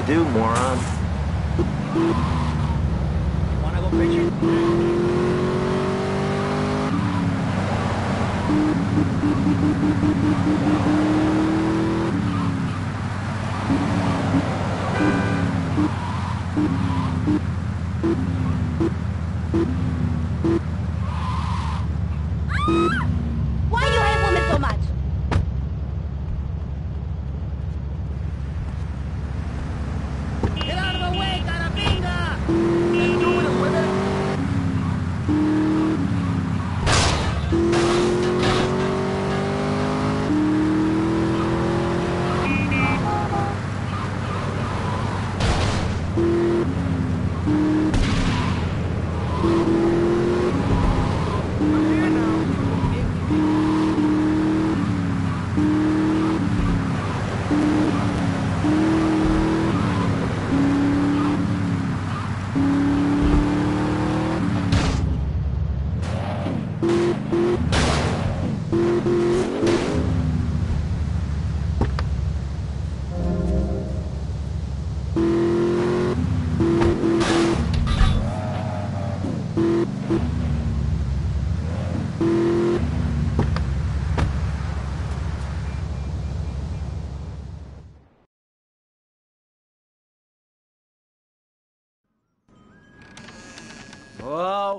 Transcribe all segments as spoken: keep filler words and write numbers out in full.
do, moron. Wanna go fishing? Why you hate women so much? Get out of the way, carabinga! Let's do it, women! Whoa.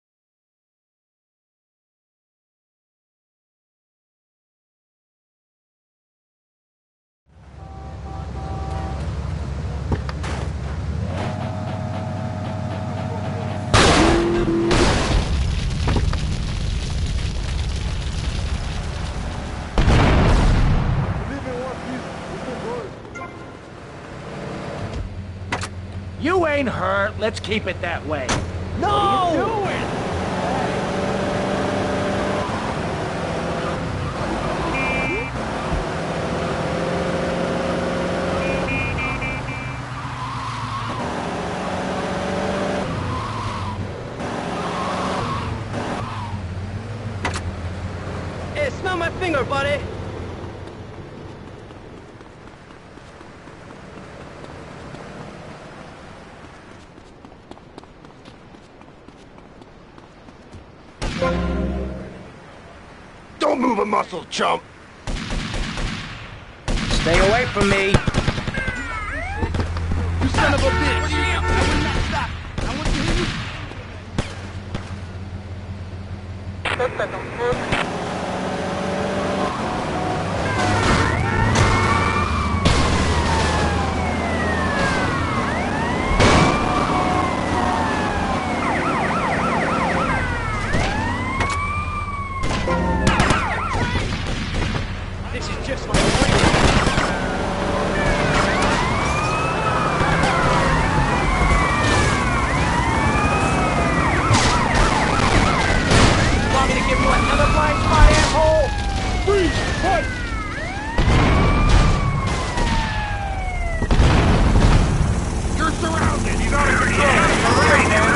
You ain't hurt. Let's keep it that way. No! What are you doing? Hey, smell my finger, buddy. Don't move a muscle, chump! Stay away from me. You son of a bitch! I will not stop. I want to hear you. This is just my way. Want me to give you another blind spot, asshole? Freeze! What? You're surrounded! He's out of control!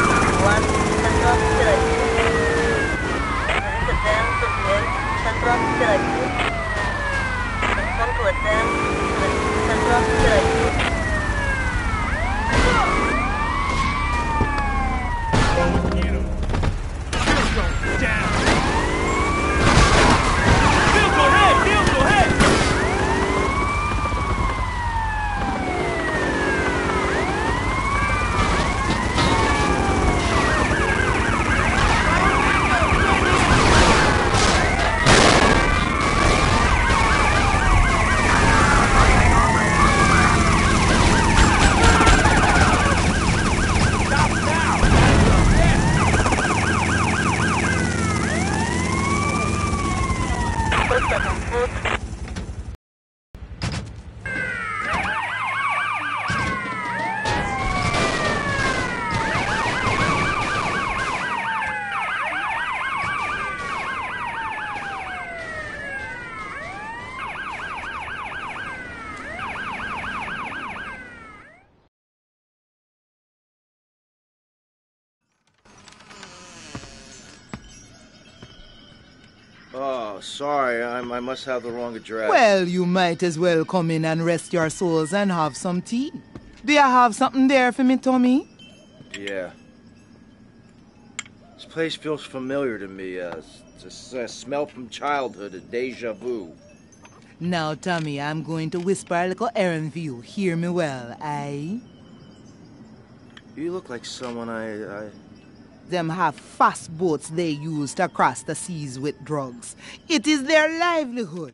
Oh, sorry, I, I must have the wrong address. Well, you might as well come in and rest your souls and have some tea. Do you have something there for me, Tommy? Yeah. This place feels familiar to me. Uh, it's a, a smell from childhood, a deja vu. Now, Tommy, I'm going to whisper a little errand for you. Hear me well, aye? You look like someone I... I... Them have fast boats they use to cross the seas with drugs. It is their livelihood.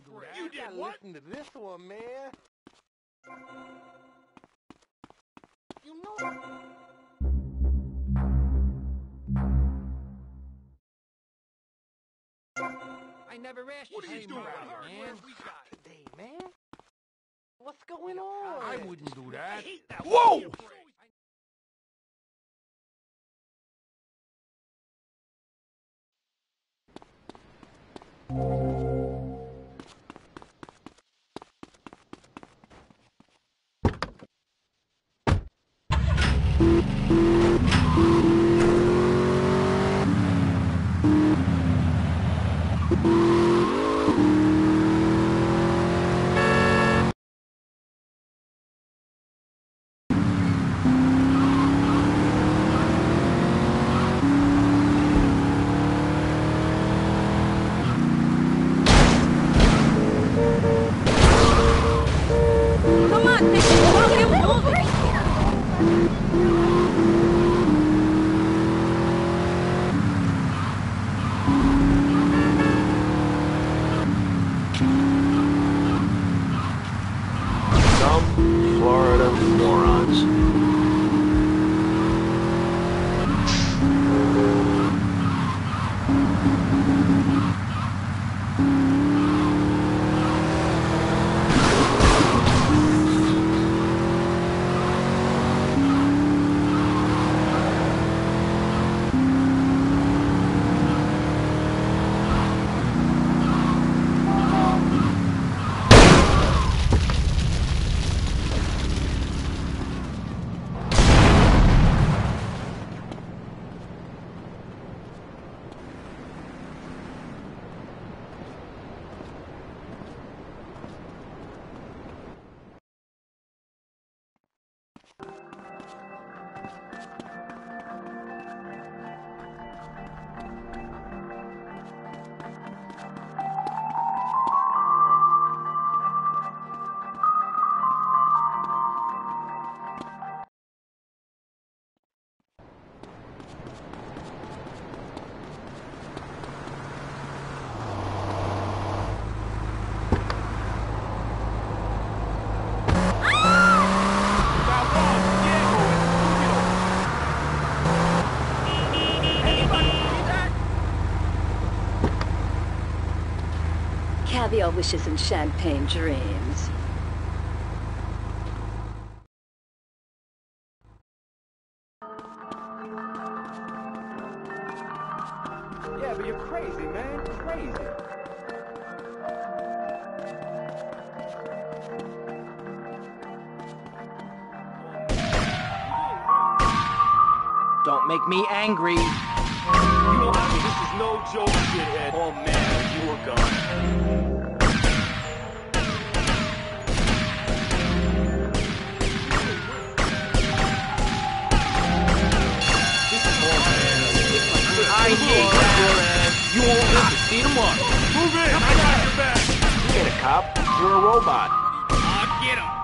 You did what? Listen to this one, man. You know. I never asked you. What are you doing out here, man? We got today, man. What's going on? I wouldn't do that. I hate that. Whoa! Come on, take it. Walk him over. Some Florida morons. Caviar wishes and champagne dreams. Yeah, but you're crazy, man. Crazy. Don't make me angry. You know, I mean, this is no joke, shithead. Oh, man, you were gone. I need that. You won't live to see tomorrow. Move in! I got your back! You ain't a cop. You're a robot. I'll get him.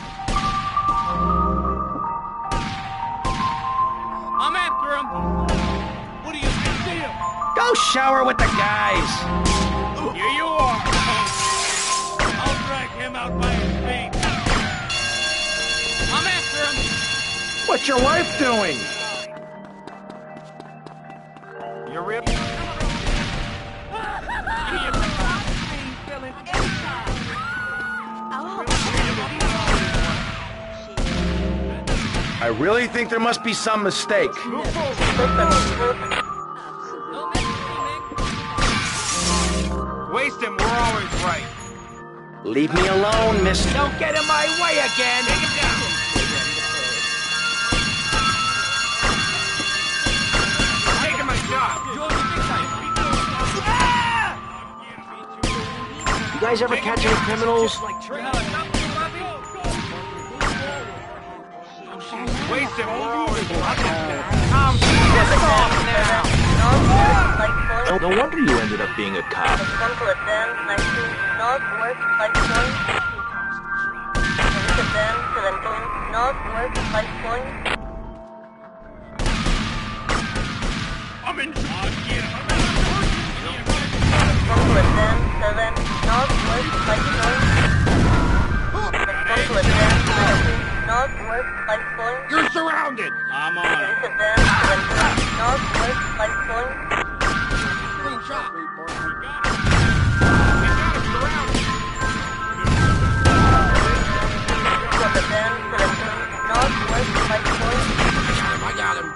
I'm after him. What do you see him? Go shower with the guys. Here you are. I'll drag him out by his feet. I'm after him. What's your wife doing? You ripped? I really think there must be some mistake. No messing Waste him, we're always right. Leave me alone, mister. Don't get in my way again. Take him down. Taking my job. You guys ever catch any criminals? Waste him, we're always right. I'm pissed off now. No wonder you ended up being a cop. I'm in charge. seven, Northwest Northwest, light point. You're surrounded! I'm on it. This is them, northwest, light point. Clean shot. We got him. We got him surrounded. From the bend, seventeen, northwest, light point. I got him.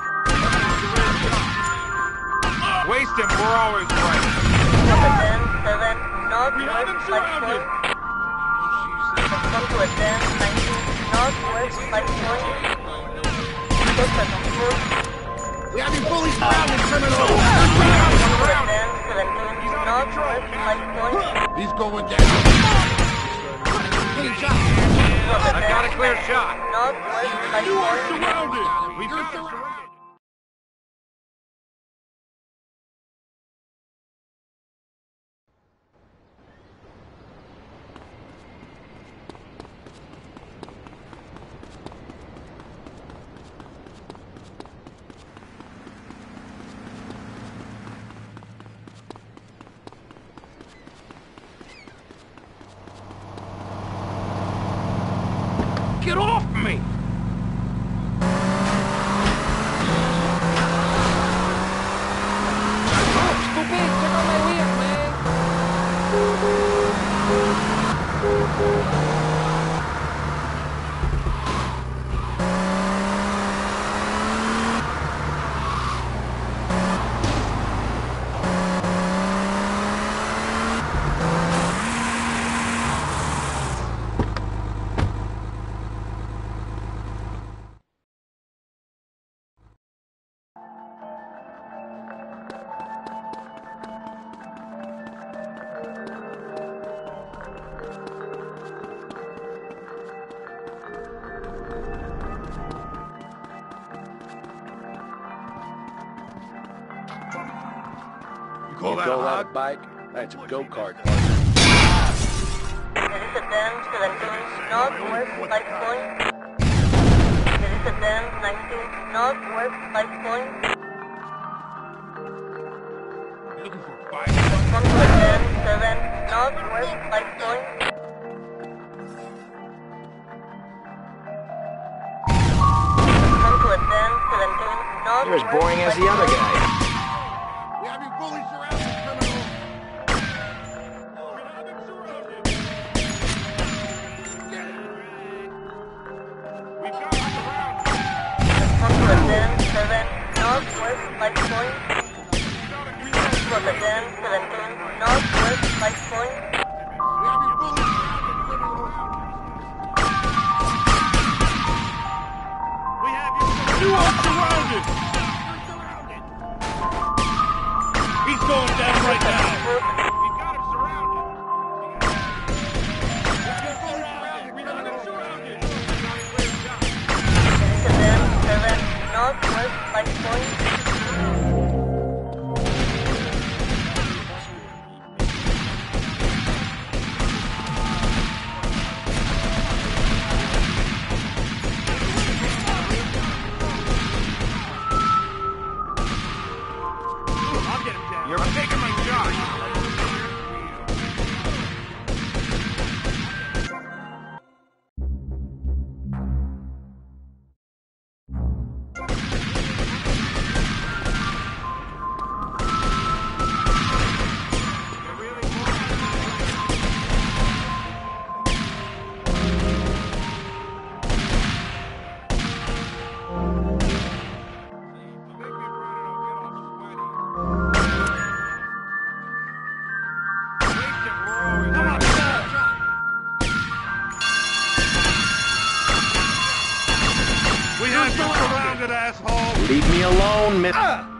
Waste him, we're always right. From the bend, seven, We have him northwest, light surrounded. point. Come to a ten, nineteen, northwest, light point. Just at the foot. We have you fully surrounded, criminal! ten, seventeen, northwest, light point. He's going down. Clean shot. I got a clear shot. Northwest, light You are point. surrounded! We got him surrounded. Get off me! You call that a bike? That's a go-kart. This is ten, seventeen, northwest, light point. This is ten, nineteen, northwest, light point. Looking for a fight. Come to a ten, seven, northwest, light point. Come to a ten, seventeen, northwest, You're as boring as the other guy. We have you fully surrounded, criminal! We have him surrounded! Get it! We've got him surrounded! Come to a ten, seven, northwest, light point. From the ten, seventeen, northwest, light point. We have you fully surrounded, criminal! We have you surrounded! You are surrounded! You're surrounded! He's going down right now! We've got him surrounded! We've got him surrounded! We've got him surrounded! This is ten, seven, northwest, light point. I'll get him down. You're taking my shot! We have you surrounded, asshole! Leave me alone, miss.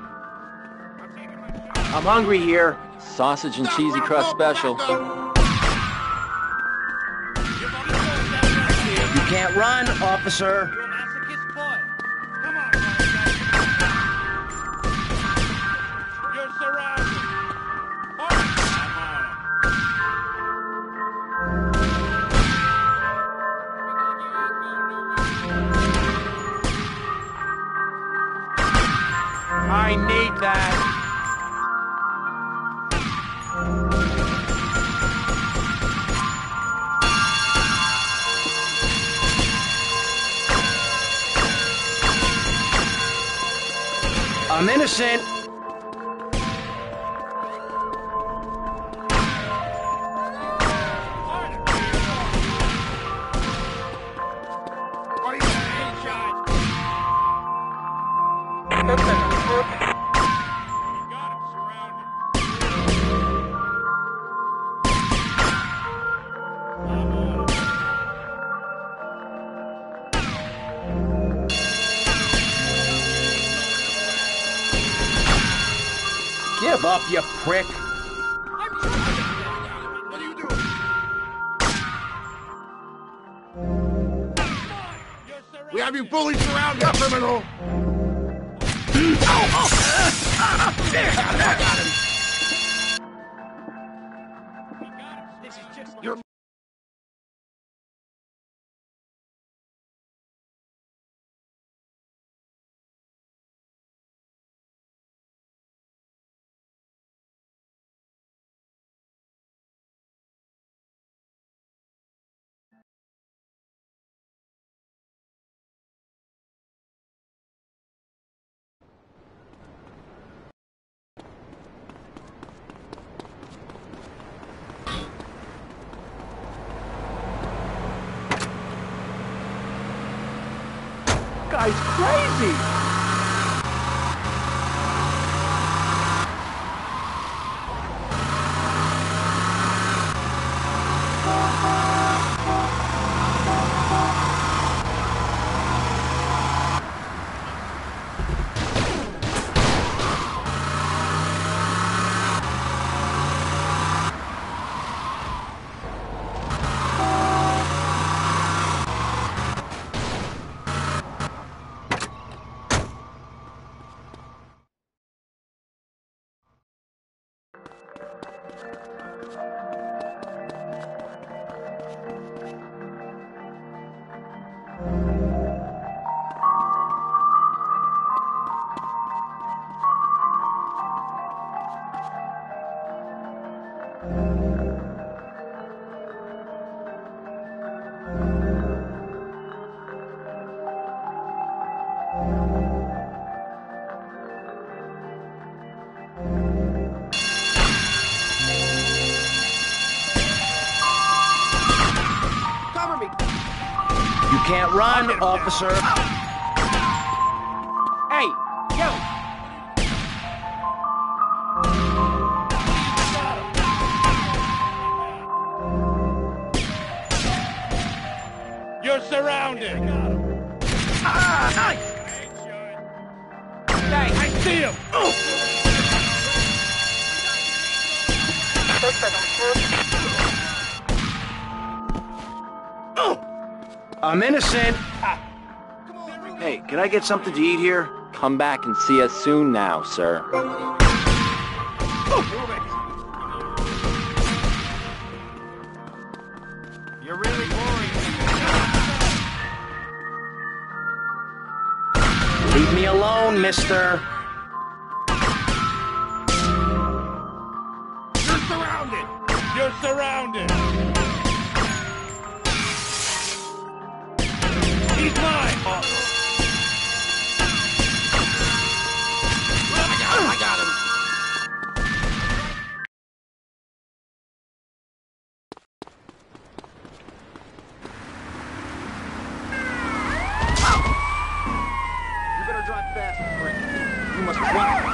I'm hungry here. Sausage and cheesy crust special. You can't run, officer. You're a masochist boy. Come on, you're surrounded. Oh, I'm I need that. I'm innocent. Give up, you prick! What are you doing? We have you fully surrounded, criminal! You're Guy's crazy! You can't run, officer. Hey, yo! You're surrounded! Ah, nice! Hey, I see him! I'm innocent. Hey, can I get something to eat here? Come back and see us soon now, sir. You're really boring. Leave me alone, mister. You're surrounded! You're surrounded! He's mine! Oh. I got him, I got him! You better drive fast, prick. You must run.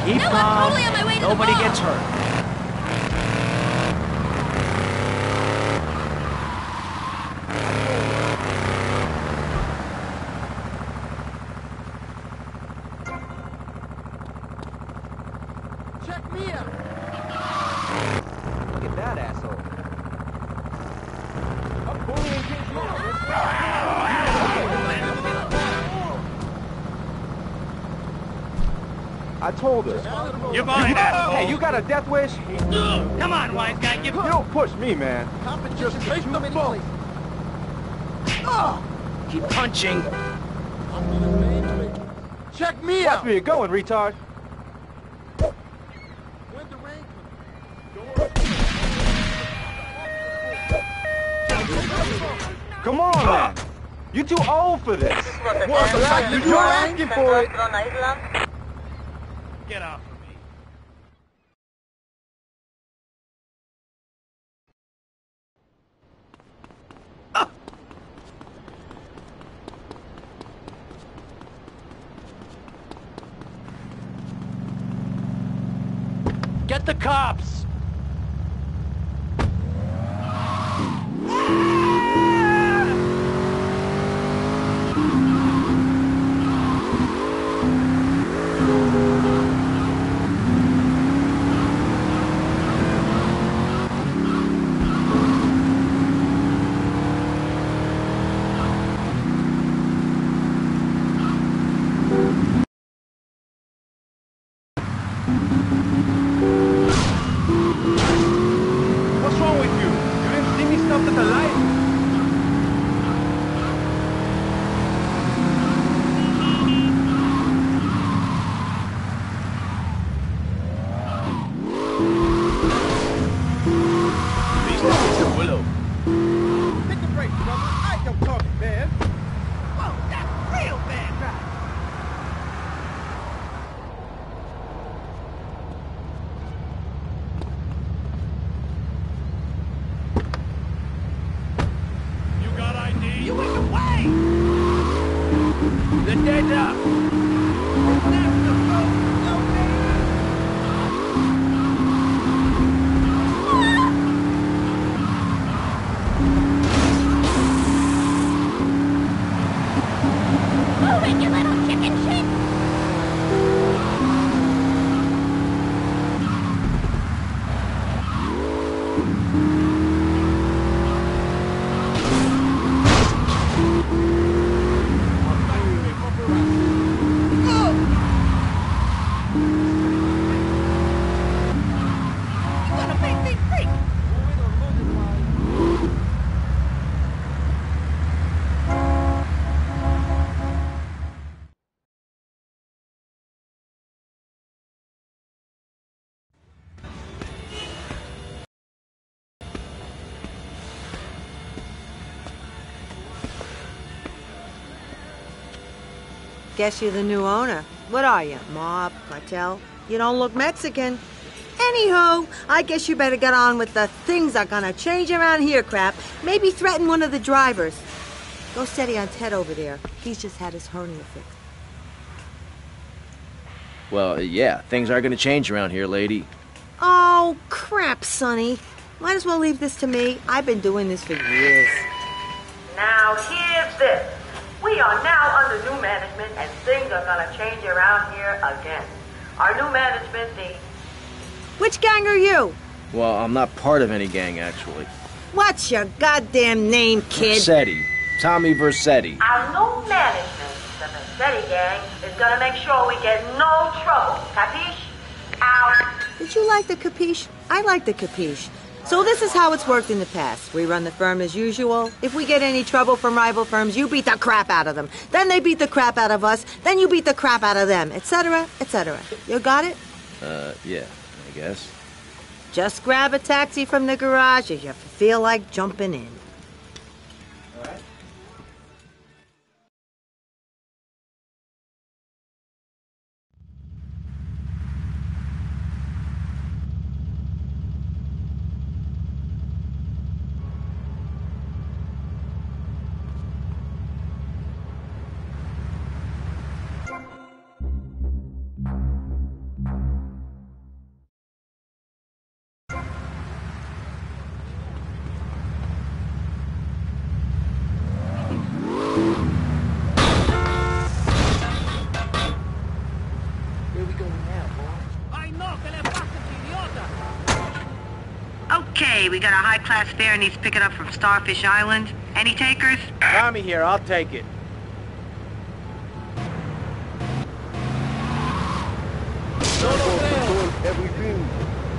Keep No, I'm calm. totally on my way to the Nobody mall. gets hurt. Check me out. Look at that asshole. I'm bullying kids now. I told her. You're mine, asshole. Hey, you got a death wish? Come on, wise guy, give You don't push me, man. Competition takes too many places. Keep punching. Check me Watch out. where you're going, retard. When the rain Come on, man. You're too old for this. Rotterdam, exactly? Central You're asking for it. Central Nederland. Get off of me. Get the cops! What's wrong with you? You didn't see me stop at the light? Willow. Take a break, brother. I ain't no talking, man. Whoa, that's real bad driving. You got I D? You in the way! They're dead up! Move it, you little chicken shit! You gonna make me freak! Guess you're the new owner. What are you, mob, cartel? You don't look Mexican. Anywho, I guess you better get on with the things are gonna change around here crap. Maybe threaten one of the drivers. Go steady on Ted over there. He's just had his hernia fixed. Well, yeah, things are gonna change around here, lady. Oh, crap, Sonny. Might as well leave this to me. I've been doing this for years. Now here's this. We are now under new management and things are gonna change around here again. Our new management, the... Which gang are you? Well, I'm not part of any gang, actually. What's your goddamn name, kid? Versetti. Tommy Versetti. Our new management, the Versetti gang, is gonna make sure we get no trouble. Capiche? Out. Did you like the capiche? I like the capiche. So this is how it's worked in the past. We run the firm as usual. If we get any trouble from rival firms, you beat the crap out of them. Then they beat the crap out of us. Then you beat the crap out of them, et cetera, et cetera. You got it? Uh, yeah, I guess. Just grab a taxi from the garage if you feel like jumping in. Hey, we got a high-class fare needs picking up from Starfish Island. Any takers? Tommy here, I'll take it. Everything.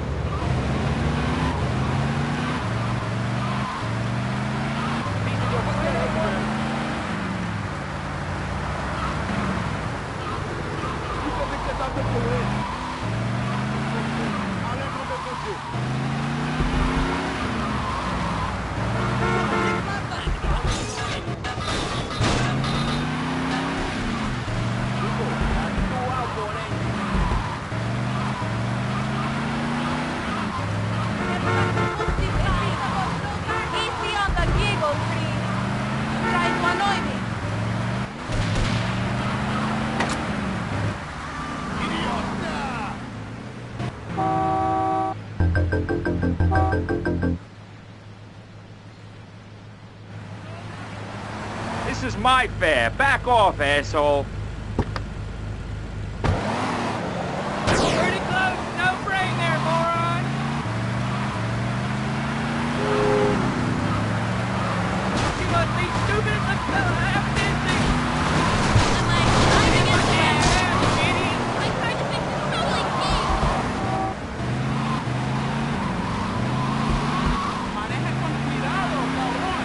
Easy on the giggle, please. Try to annoy me. This is my fare. Back off, asshole. Pretty close. No brain there, moron. You must be stupid as a have dancing. Am I driving in there? Idiot. I'm trying to fix this troubling key. Maneja con cuidado, cabrón.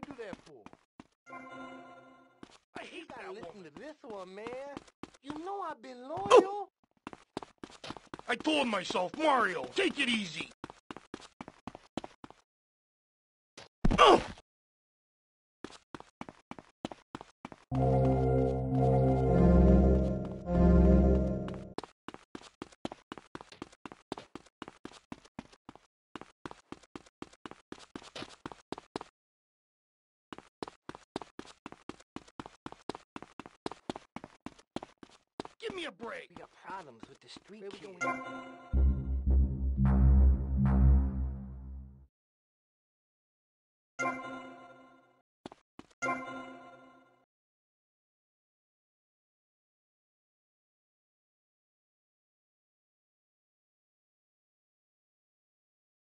do that for? I hate You gotta that listen woman. to this one, man. You know I've been loyal. I told myself, Mario, take it easy. Oh! Give me a break. We got problems with the street kids.